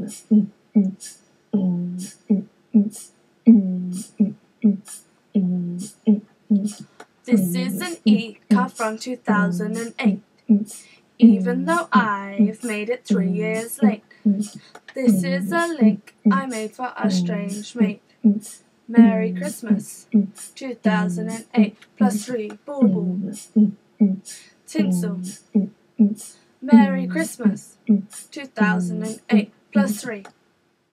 This is an Ecard from 2008. Even though I've made it 3 years late, this is a link I made for a strange mate. Merry Christmas, 2008, plus 3, boo boo, tinsel. Merry Christmas, 2008, plus 3.